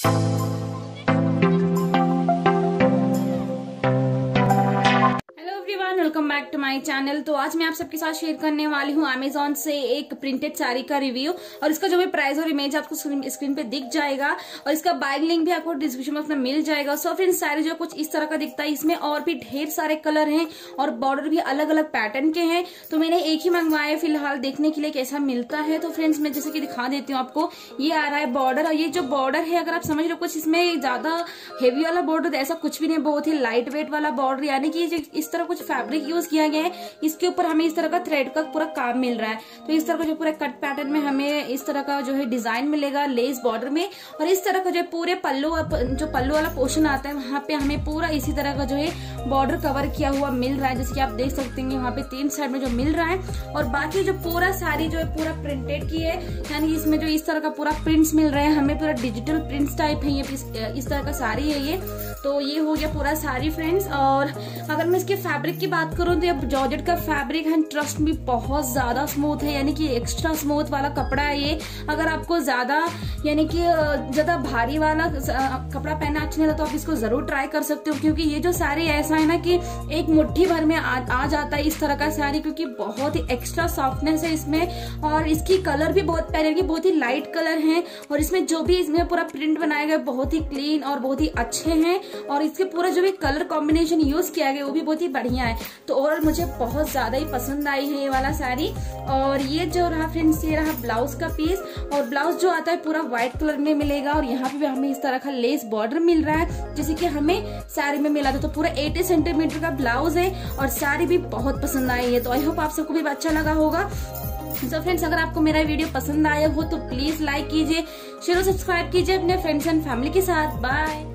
Welcome back to my channel. तो आज मैं आप सबके साथ शेयर करने वाली हूँ अमेजोन से एक प्रिंटेड साड़ी का रिव्यू, और इसका जो भी प्राइस और इमेज आपको स्क्रीन पे दिख जाएगा, और इसका बाइंग लिंक भी आपको डिस्क्रिप्शन बॉक्स में मिल जाएगा। सो फ्रेंड्स, साड़ी जो कुछ इस तरह का दिखता है, इसमें और भी ढेर सारे कलर हैं और बॉर्डर भी अलग अलग पैटर्न के हैं। तो मैंने एक ही मंगवाया फिलहाल, देखने के लिए कैसा मिलता है। तो फ्रेंड्स, मैं जैसे कि दिखा देती हूँ आपको, ये आ रहा है बॉर्डर, और ये जो बॉर्डर है, अगर आप समझ रहे हो कुछ इसमें ज्यादा हेवी वाला बॉर्डर, तो ऐसा कुछ भी नहीं, बहुत ही लाइट वेट वाला बॉर्डर, यानी कि इस तरह कुछ फैब्रिक यूज किया गया है। इसके ऊपर हमें इस तरह का थ्रेड का पूरा काम मिल रहा है। तो इस तरह का जो पूरा कट पैटर्न में हमें इस तरह का जो है डिजाइन मिलेगा लेस बॉर्डर में, और इस तरह का जो पूरे पल्लू जो पल्लू वाला पोर्शन आता है, वहां पे हमें पूरा इसी तरह का जो है बॉर्डर कवर किया हुआ मिल रहा है, जैसे कि आप देख सकते हैं वहां पे 3 साइड में जो मिल रहा है। और बाकी जो पूरा साड़ी जो है पूरा प्रिंटेड की है, यानी इसमें जो इस तरह का पूरा प्रिंट्स मिल रहे हैं हमें, पूरा डिजिटल प्रिंट्स टाइप है ये, इस तरह का साड़ी है ये। तो ये हो गया पूरा साड़ी फ्रेंड्स। और अगर मैं इसके फैब्रिक की बात करूं, तो ये जॉर्जेट का फैब्रिक है, ट्रस्ट भी बहुत ज्यादा स्मूथ है, यानी कि एक्स्ट्रा स्मूथ वाला कपड़ा है ये। अगर आपको ज्यादा यानी कि ज्यादा भारी वाला कपड़ा पहनना अच्छा नहीं लगता, तो आप इसको जरूर ट्राई कर सकते हो, क्योंकि ये जो साड़ी ऐसा है ना कि एक मुट्ठी भर में आ जाता है इस तरह का साड़ी, क्योंकि बहुत ही एक्स्ट्रा सॉफ्टनेस है इसमें। और इसकी कलर भी बहुत प्यारे, बहुत ही लाइट कलर है, और इसमें जो भी इसमें पूरा प्रिंट बनाया गया बहुत ही क्लीन और बहुत ही अच्छे हैं, और इसके पूरा जो भी कलर कॉम्बिनेशन यूज किया गया वो भी बहुत ही बढ़िया है। तो ओवरऑल मुझे बहुत ज्यादा ही पसंद आई है ये वाला साड़ी। और ये जो रहा फ्रेंड्स, ये रहा ब्लाउज का पीस, और ब्लाउज जो आता है पूरा व्हाइट कलर में मिलेगा, और यहाँ पे भी हमें इस तरह का लेस बॉर्डर मिल रहा है, जैसे कि हमें साड़ी में मिला था। तो पूरा 80 सेंटीमीटर का ब्लाउज है, और साड़ी भी बहुत पसंद आई है। तो आई होप आप सबको भी अच्छा लगा होगा। तो फ्रेंड्स, अगर आपको मेरा वीडियो पसंद आया हो तो प्लीज लाइक कीजिए, शेयर और सब्सक्राइब कीजिए अपने फ्रेंड्स एंड फैमिली के साथ। बाय।